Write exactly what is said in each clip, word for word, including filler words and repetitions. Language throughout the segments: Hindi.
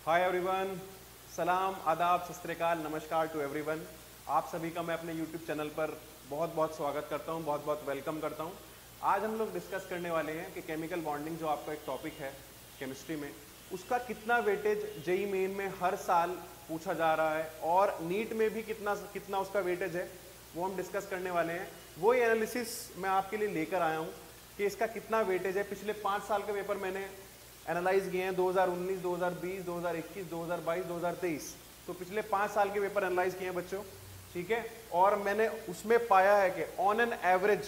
हाय एवरीवन, सलाम, आदाब, सत श्री अकाल, नमस्कार टू एवरीवन। आप सभी का मैं अपने यूट्यूब चैनल पर बहुत बहुत स्वागत करता हूं, बहुत बहुत वेलकम करता हूं। आज हम लोग डिस्कस करने वाले हैं कि केमिकल बॉन्डिंग जो आपका एक टॉपिक है केमिस्ट्री में, उसका कितना वेटेज जेई मेन में हर साल पूछा जा रहा है और नीट में भी कितना कितना उसका वेटेज है, वो हम डिस्कस करने वाले हैं। वही एनालिसिस मैं आपके लिए लेकर आया हूँ कि इसका कितना वेटेज है। पिछले पाँच साल के पेपर मैंने एनालाइज किए हैं, दो हज़ार उन्नीस, दो हज़ार बीस, दो हज़ार इक्कीस, दो हज़ार बाईस, दो हज़ार तेईस, तो पिछले पाँच साल के पेपर एनालाइज किए हैं बच्चों, ठीक है। और मैंने उसमें पाया है कि ऑन एन एवरेज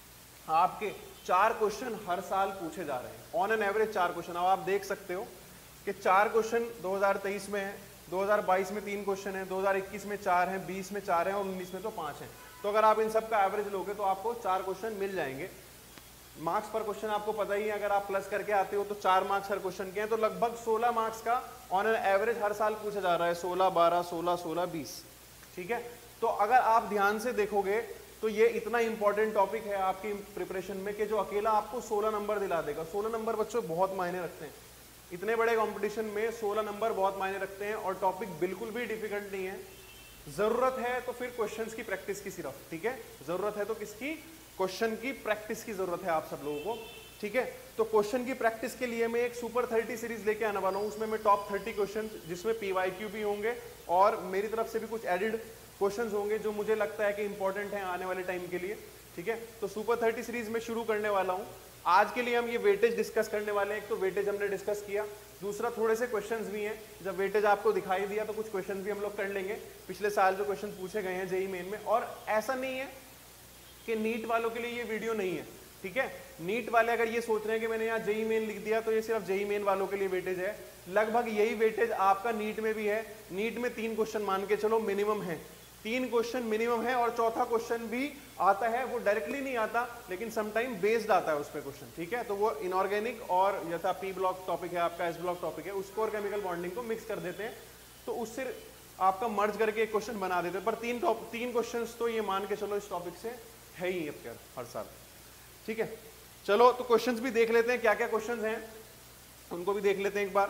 आपके चार क्वेश्चन हर साल पूछे जा रहे हैं। ऑन एन एवरेज चार क्वेश्चन। अब आप देख सकते हो कि चार क्वेश्चन दो हज़ार तेईस में है, दो हज़ार बाईस में तीन क्वेश्चन है, दो हज़ार इक्कीस में चार हैं, बीस में चार हैं और उन्नीस में तो पाँच हैं। तो अगर आप इन सब का एवरेज लोगे तो आपको चार क्वेश्चन मिल जाएंगे। मार्क्स पर क्वेश्चन आपको पता ही है, अगर आप प्लस करके आते हो तो चार मार्क्स हर क्वेश्चन के हैं, तो लगभग सोलह मार्क्स का ऑन एन एवरेज हर साल पूछा जा रहा है। सोलह, बारह, सोलह, सोलह, बीस, ठीक है। तो अगर आप ध्यान से देखोगे तो ये इतना इंपॉर्टेंट टॉपिक है आपकी प्रिपरेशन में कि जो अकेला आपको सोलह नंबर दिला देगा। सोलह नंबर बच्चों बहुत मायने रखते हैं, इतने बड़े कंपटीशन में सोलह नंबर बहुत मायने रखते हैं और टॉपिक बिल्कुल भी डिफिकल्ट नहीं है। जरूरत है तो फिर क्वेश्चंस की प्रैक्टिस की सिर्फ, ठीक है। जरूरत है तो किसकी? क्वेश्चन की प्रैक्टिस की जरूरत है आप सब लोगों को, ठीक है। तो क्वेश्चन की प्रैक्टिस के लिए मैं एक सुपर थर्टी सीरीज लेके आने वाला हूं। उसमें मैं टॉप थर्टी क्वेश्चन, जिसमें पीवाईक्यू भी होंगे और मेरी तरफ से भी कुछ एडिड क्वेश्चंस होंगे जो मुझे लगता है कि इंपॉर्टेंट है आने वाले टाइम के लिए, ठीक है। तो सुपर थर्टी सीरीज में शुरू करने वाला हूं। आज के लिए हम ये वेटेज डिस्कस करने वाले हैं। एक तो वेटेज हमने डिस्कस किया, दूसरा थोड़े से क्वेश्चंस भी हैं। जब वेटेज आपको दिखाई दिया तो कुछ क्वेश्चंस भी हम लोग कर लेंगे, पिछले साल जो क्वेश्चन पूछे गए हैं जेई मेन में। और ऐसा नहीं है कि नीट वालों के लिए ये वीडियो नहीं है, ठीक है। नीट वाले अगर ये सोच रहे हैं कि मैंने यहाँ जेई मेन लिख दिया तो ये सिर्फ जेई मेन वालों के लिए वेटेज है, लगभग यही वेटेज आपका नीट में भी है। नीट में तीन क्वेश्चन मान के चलो मिनिमम है, तीन क्वेश्चन मिनिमम है और चौथा क्वेश्चन भी आता है, वो डायरेक्टली नहीं आता लेकिन समटाइम बेस्ड आता है उस पर क्वेश्चन, ठीक है। तो वो इनऑर्गेनिक और जैसा पी ब्लॉक टॉपिक है आपका, एस ब्लॉक टॉपिक है, उसको और केमिकल बॉन्डिंग को मिक्स कर देते हैं, तो उससे आपका मर्ज करके एक क्वेश्चन बना देते हैं। पर तीन तीन क्वेश्चन तो ये मान के चलो इस टॉपिक से है ही अब हर साल, ठीक है। चलो तो क्वेश्चंस भी देख लेते हैं, क्या क्या क्वेश्चंस हैं उनको भी देख लेते हैं एक बार।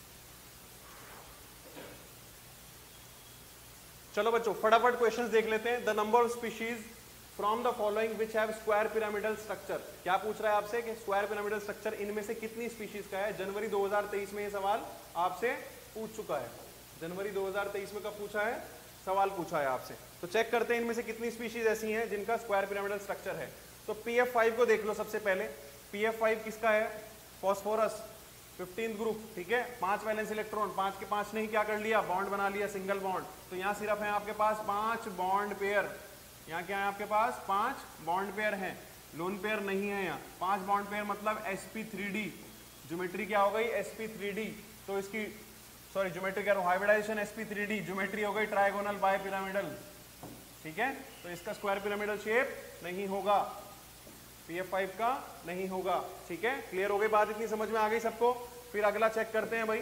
चलो बच्चों फटाफट क्वेश्चंस देख लेते हैं। The number of species from the following which have square pyramidal structure. क्या पूछ रहा है आपसे कि स्क्वायर पिरामिडल स्ट्रक्चर इनमें से कितनी स्पीशीज का है। जनवरी दो हज़ार तेईस में ये सवाल आपसे पूछ चुका है। जनवरी दो हज़ार तेईस में कब पूछा है? सवाल पूछा है आपसे। तो चेक करते हैं इनमें से कितनी स्पीशीज ऐसी हैं जिनका स्क्वायर पिरामिडल स्ट्रक्चर है। तो पी एफ फाइव को देख लो सबसे पहले। पी एफ फाइव किसका है? फॉस्फोरस, फिफ्टीन ग्रुप, ठीक है। पांच वैलेंस इलेक्ट्रॉन, पांच के पांच नहीं क्या कर लिया? बॉन्ड बना लिया, सिंगल बॉन्ड। तो यहाँ सिर्फ है आपके पास पांच बॉन्ड पेयर। यहाँ क्या है आपके पास? पांच बॉन्ड पेयर हैं, लोन पेयर नहीं है यहाँ। पांच बॉन्ड पेयर मतलब s p three d, geometry क्या हो गई? S p three d. तो इसकी सॉरी ज्योमेट्री कह रहा हूँ, hybridization s p three d, geometry हो गई ट्राइगोनल बाय पिरामिडल, ठीक है। तो इसका स्क्वायर पिरामिडल शेप नहीं होगा, पी एफ फाइव का नहीं होगा, ठीक है। क्लियर हो गई बात? इतनी समझ में आ गई सबको? फिर अगला चेक करते हैं भाई।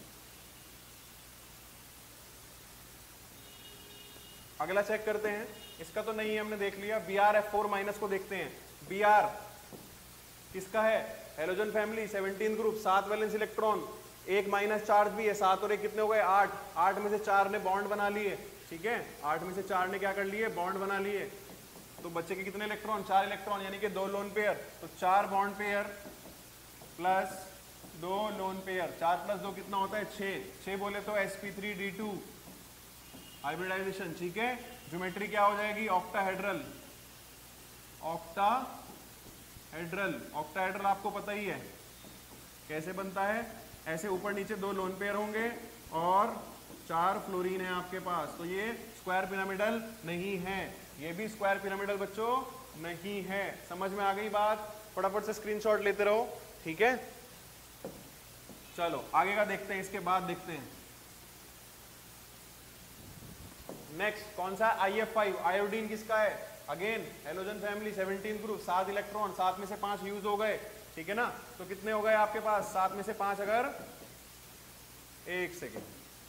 अगला चेक करते हैं, इसका तो नहीं है हमने देख लिया। B R F four minus को देखते हैं। बी आर किसका है? हेलोजन फैमिली, सेवनटीन ग्रुप, सात वैलेंस इलेक्ट्रॉन, एक माइनस चार्ज भी है। सात और एक कितने हो गए? आठ। आठ में से चार ने बॉन्ड बना लिए, ठीक है। आठ में से चार ने क्या कर लिए? बॉन्ड बना लिए। तो बच्चे के कितने इलेक्ट्रॉन? चार इलेक्ट्रॉन, यानी कि दो लोन पेयर। तो चार बॉन्ड पेयर प्लस दो लोन पेयर, चार प्लस दो कितना होता है? छः। छः बोले तो s p three d two hybridization, ठीक है। ज्योमेट्री क्या हो जाएगी? Octahedral, octahedral. ऑक्टाहेड्रल आपको पता ही है कैसे बनता है, ऐसे ऊपर नीचे दो लोन पेयर होंगे और चार फ्लोरीन है आपके पास। तो ये स्क्वायर पिरामिडल नहीं है, ये भी स्क्वायर पिरामिडल बच्चों नहीं है। समझ में आ गई बात? फटाफट से स्क्रीनशॉट लेते रहो, ठीक है। चलो आगे का देखते हैं, इसके बाद देखते हैं नेक्स्ट कौन सा? I F five. आयोडीन किसका है? Again halogen family, seventeen group, सात इलेक्ट्रॉन, सात में से पांच यूज हो गए, ठीक है ना। तो कितने हो गए आपके पास? सात में से पांच, अगर एक सेकेंड,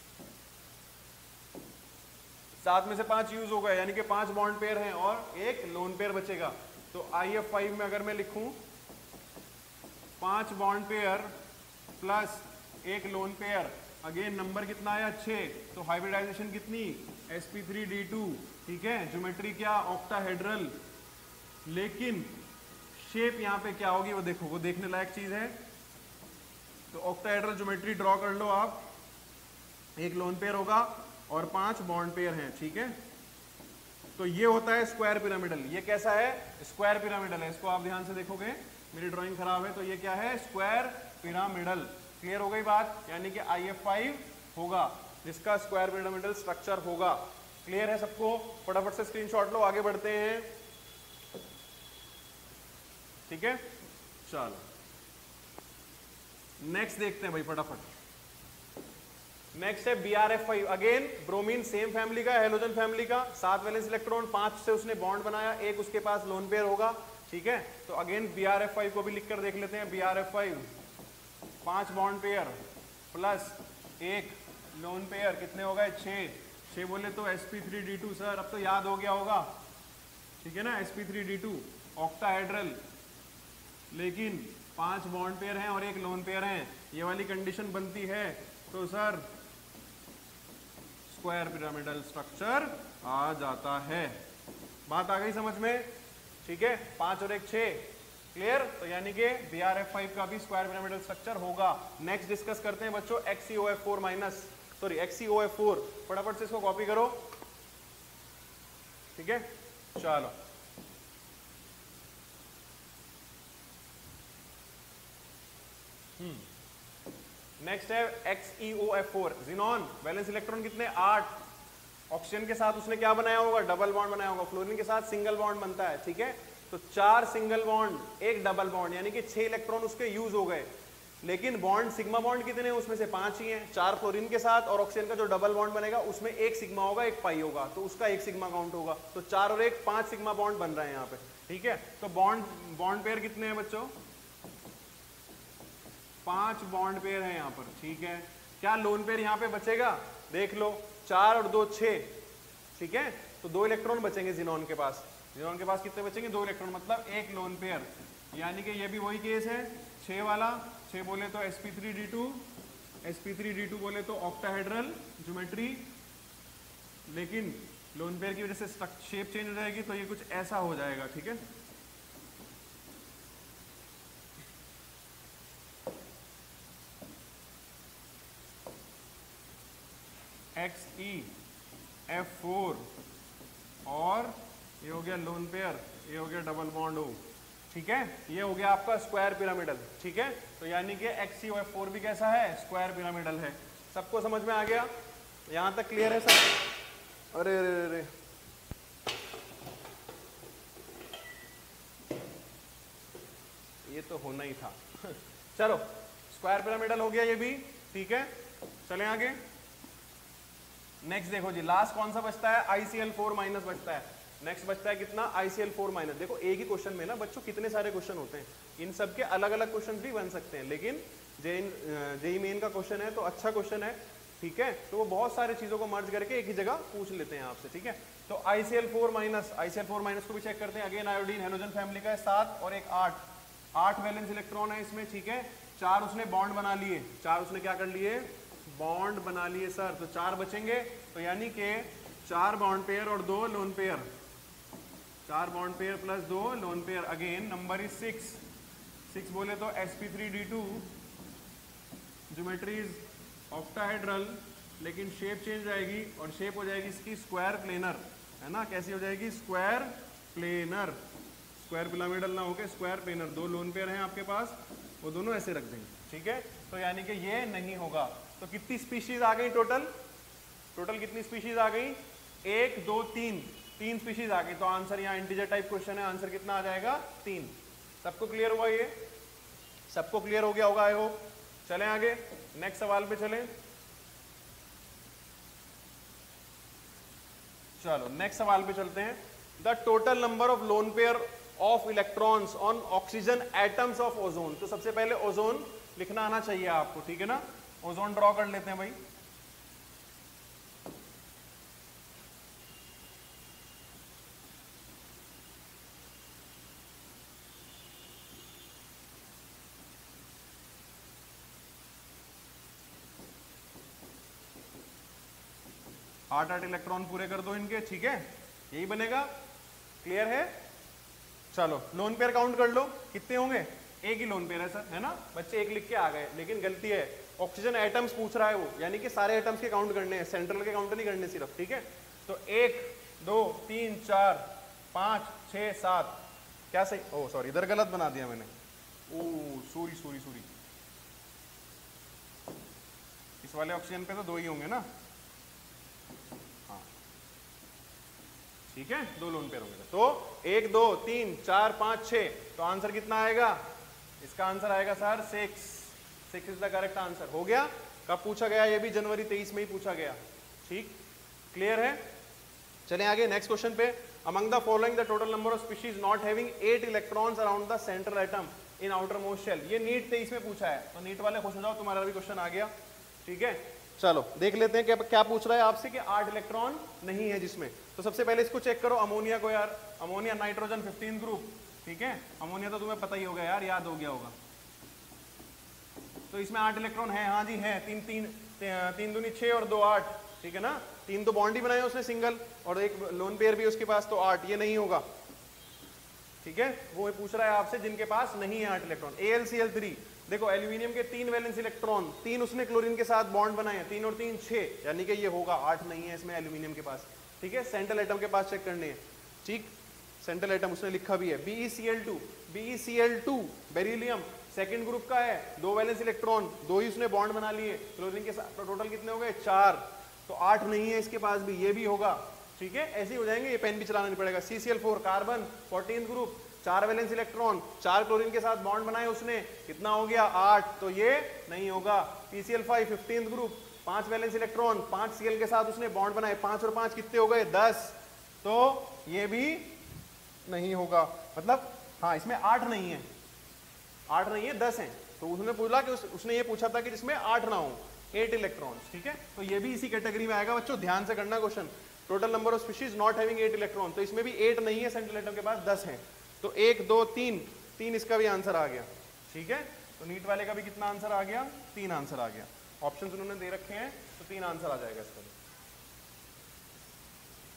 सात में से पांच यूज हो गए, यानी कि पांच बॉन्ड पेयर हैं और एक लोन पेयर बचेगा। तो आई एफ फाइव में अगर मैं लिखूं पांच बॉन्ड पेयर प्लस एक लोन पेयर, अगेन नंबर कितना आया छः, तो हाइब्रिडाइजेशन कितनी s p three d two, ठीक है। ज्योमेट्री क्या ऑक्टाहेड्रल, लेकिन शेप यहाँ पे क्या होगी वो देखो, वो देखने लायक चीज है। तो ऑक्टाहेड्रल ज्योमेट्री ड्रॉ कर लो आप, एक लोन पेयर होगा और पांच बॉन्ड पेयर हैं, ठीक है। तो ये होता है स्क्वायर पिरामिडल। ये कैसा है, स्क्वायर पिरामिडल है। इसको आप ध्यान से देखोगे, मेरी ड्राइंग खराब है, तो ये क्या है, स्क्वायर पिरामिडल। क्लियर हो गई बात, यानी कि आई एफ फाइव होगा जिसका स्क्वायर पिरामिडल स्ट्रक्चर होगा। क्लियर है सबको, फटाफट से स्क्रीनशॉट लो, आगे बढ़ते हैं, ठीक है। चलो नेक्स्ट देखते हैं भाई फटाफट। नेक्स्ट है B R F five, again bromine same family का, हेलोजन फैमिली का, सात वैलेंस इलेक्ट्रॉन, पांच से उसने बॉन्ड बनाया, एक उसके पास लोन पेयर होगा, ठीक है। तो again B R F five को भी लिखकर देख लेते हैं। बी आर एफ फाइव पांच बॉन्ड पेयर प्लस एक लोन पेयर, कितने हो गए छः, छः बोले तो s p three d two, sir अब तो याद हो गया होगा, ठीक है ना, s p three d two octahedral, लेकिन पांच बॉन्ड पेयर हैं और एक लोन पेयर हैं, ये वाली कंडीशन बनती है तो सर स्क्वायर पिरामिडल स्ट्रक्चर आ जाता है। बात आ गई समझ में, ठीक है। पांच और एक छः, क्लियर। तो यानी कि बी आर एफ फाइव का भी स्क्वायर पिरामिडल स्ट्रक्चर होगा। नेक्स्ट डिस्कस करते हैं बच्चों X C O F four minus, sorry X C O F four, फटाफट से इसको कॉपी करो, ठीक है। चलो नेक्स्ट है X E O F four, xenon, valence electron कितने आठ, ऑक्सीजन के साथ उसने क्या बनाया होगा, डबल बॉन्ड बनाया होगा, फ्लोरीन के साथ सिंगल बॉन्ड बनता है, ठीक है। तो चार सिंगल बॉन्ड एक डबल बॉन्ड, यानी कि छह इलेक्ट्रॉन उसके यूज हो गए, लेकिन बॉन्ड सिग्मा बॉन्ड कितने हैं, उसमें से पांच ही हैं, चार फ्लोरीन के साथ, और ऑक्सीजन का जो डबल बॉन्ड बनेगा उसमें एक सिग्मा होगा एक पाई होगा, तो उसका एक सिग्मा काउंट होगा, तो चार और एक पांच सिग्मा बॉन्ड बन रहे हैं यहाँ पे, ठीक है। तो बॉन्ड बॉन्ड पेयर कितने हैं बच्चों, पांच बॉन्ड पेयर है यहाँ पर, ठीक है। क्या लोन पेयर यहाँ पे बचेगा, देख लो, चार और दो छः, ठीक है। तो दो इलेक्ट्रॉन बचेंगे जिनॉन के पास, जिनॉन के पास कितने बचेंगे, दो इलेक्ट्रॉन, मतलब एक लोन पेयर, यानी कि ये भी वही केस है, छः वाला, छः बोले तो s p three d two, s p three d two बोले तो ऑक्टाहेड्रल ज्योमेट्री, लेकिन लोन पेयर की वजह से शेप चेंज हो जाएगी, तो ये कुछ ऐसा हो जाएगा, ठीक है। एक्स ई एफ फोर, और ये हो गया लोन पेयर, ये हो गया डबल बॉन्ड ओ, ठीक है। ये हो गया आपका स्क्वायर पिरामिडल, ठीक है। तो यानी कि X E O F four भी कैसा है, स्क्वायर पिरामिडल है। सबको समझ में आ गया, यहां तक क्लियर है सब। अरे अरे अरे ये तो होना ही था चलो स्क्वायर पिरामिडल हो गया ये भी, ठीक है। चलें आगे, नेक्स्ट देखो जी, लास्ट कौन सा बचता है, I C L four minus बचता है। नेक्स्ट बचता है कितना, I C L four minus. देखो एक ही क्वेश्चन में ना बच्चों कितने सारे क्वेश्चन होते हैं, इन सब के अलग अलग क्वेश्चन भी बन सकते हैं, लेकिन जे जेई मेन का क्वेश्चन है तो अच्छा क्वेश्चन है, ठीक है। तो वो बहुत सारी चीजों को मर्ज करके एक ही जगह पूछ लेते हैं आपसे, ठीक है। तो I C L four minus, I C L four minus को भी चेक करते हैं। अगेन आयोडीन हेलोजन फैमिली का है, सात और एक आठ, आठ वैलेंस इलेक्ट्रॉन है इसमें, ठीक है। चार उसने बॉन्ड बना लिए, चार उसने क्या कर लिए, बॉन्ड बना लिए सर, तो चार बचेंगे, तो यानी कि चार बॉन्ड पेयर और दो लोन पेयर, चार बॉन्ड पेयर प्लस दो lone pair, again number is six, six बोले तो s p three d two, geometry is octahedral, लेकिन शेप चेंज जाएगी और शेप हो जाएगी इसकी स्क्वायर प्लेनर, है ना, कैसी हो जाएगी, स्क्वायर प्लेनर, स्क्वायर पिरामिडल ना होके स्क्वायर प्लेनर। दो लोन पेयर हैं आपके पास, वो दोनों ऐसे रख देंगे, ठीक है। तो यानी कि ये नहीं होगा। तो कितनी स्पीशीज आ गई टोटल, टोटल कितनी स्पीशीज आ गई, एक दो तीन, तीन स्पीशीज आ गई। तो आंसर यहाँ इंटीजर टाइप क्वेश्चन है, आंसर कितना आ जाएगा, तीन। सबको क्लियर हुआ, ये सबको क्लियर हो गया होगा आई होप। चलें आगे, नेक्स्ट सवाल पे चलें। चलो नेक्स्ट सवाल पे चलते हैं। The total number of lone pair of electrons on oxygen atoms of ozone. तो सबसे पहले ओजोन लिखना आना चाहिए आपको, ठीक है ना। ओजोन ड्रॉ कर लेते हैं भाई। आठ आठ इलेक्ट्रॉन पूरे कर दो इनके, ठीक है, यही बनेगा। क्लियर है? चलो लोन पेयर काउंट कर लो, कितने होंगे? एक ही लोन पेयर है सर, है ना बच्चे, एक लिख के आ गए, लेकिन गलती है, ऑक्सीजन एटम्स पूछ रहा है वो, यानी कि सारे एटम्स के काउंट करने हैं, सेंट्रल के काउंट नहीं करने सिर्फ, ठीक है। तो एक दो तीन चार पाँच छः सात, क्या सही? ओ सॉरी, इधर गलत बना दिया मैंने, ओ सॉरी सॉरी सॉरी, इस वाले ऑक्सीजन पे तो दो ही होंगे ना, हाँ ठीक है, दो लोन पेयर होंगे। तो एक दो तीन चार पाँच छः, तो आंसर कितना आएगा? इसका आंसर आएगा sir six, six is the correct answer. हो गया? कब पूछा गया? ये भी जनवरी तेईस में ही पूछा गया, ठीक, क्लियर है? चलें आगे नेक्स्ट क्वेश्चन पे। Among the following the total number of species not having eight electrons around the central atom in outer most shell. ये नीट तेईस में पूछा है, तो नीट वाले खुश हो जाओ, तुम्हारा भी क्वेश्चन आ गया, ठीक है। चलो देख लेते हैं क्या क्या पूछ रहा है आपसे, कि आठ इलेक्ट्रॉन नहीं है जिसमें। तो सबसे पहले इसको चेक करो, अमोनिया को यार, अमोनिया नाइट्रोजन फिफ्टीन ग्रुप, ठीक है, अमोनिया तो तुम्हें पता ही होगा यार, याद हो गया होगा। तो इसमें आठ इलेक्ट्रॉन है, हाँ जी है, तीन तीन तीन दूनी छः और दो आठ, ठीक है ना, तीन तो बॉन्ड ही बनाए उसने सिंगल, और एक लोन पेयर भी उसके पास, तो आठ, ये नहीं होगा, ठीक है। वो पूछ रहा है आपसे जिनके पास नहीं है आठ electron. A L C L three, देखो एल्यूमिनियम के तीन वैलेंस इलेक्ट्रॉन, तीन उसने क्लोरीन के साथ बॉन्ड बनाए हैं, तीन और तीन छः, यानी कि ये होगा, आठ नहीं है इसमें एल्यूमिनियम के पास, ठीक है। सेंट्रल एटम के पास चेक करने हैं, ठीक, सेंट्रल एटम उसने लिखा भी है, B E C L two, B E C L two beryllium second group का है, दो वैलेंस इलेक्ट्रॉन, दो ही उसने बॉन्ड बना लिए क्लोरीन के साथ, तो टोटल कितने हो गए? चार, तो आठ नहीं है इसके पास भी, ये भी होगा, ठीक है, ऐसे ही हो जाएंगे, ये पेन भी चलाना नहीं पड़ेगा। C C L four carbon fourteen group, चार वैलेंस इलेक्ट्रॉन, चार क्लोरीन के साथ बॉन्ड बनाए उसने, कितना हो गया? आठ, तो ये नहीं होगा। P C L five fifteen group, पांच वैलेंस इलेक्ट्रॉन, पांच सी एल के साथ उसने बॉन्ड बनाए, पांच और पांच कितने हो गए? दस, तो ये भी नहीं होगा, मतलब हाँ इसमें आठ नहीं है, आठ नहीं है, दस है। तो उसने पूछा कि उस, उसने ये पूछा था कि जिसमें आठ ना हो, एट इलेक्ट्रॉन्स, ठीक है, तो ये भी इसी कैटेगरी में आएगा बच्चों, ध्यान से करना question. Total number of species not having eight electron, तो इसमें भी एट नहीं है, सेंट्रल एटम के पास दस है, तो एक दो तीन, तीन इसका भी आंसर आ गया, ठीक है। तो नीट वाले का भी कितना आंसर आ गया? तीन आंसर आ गया, ऑप्शन उन्होंने दे रखे हैं, तो तीन आंसर आ जाएगा इसका।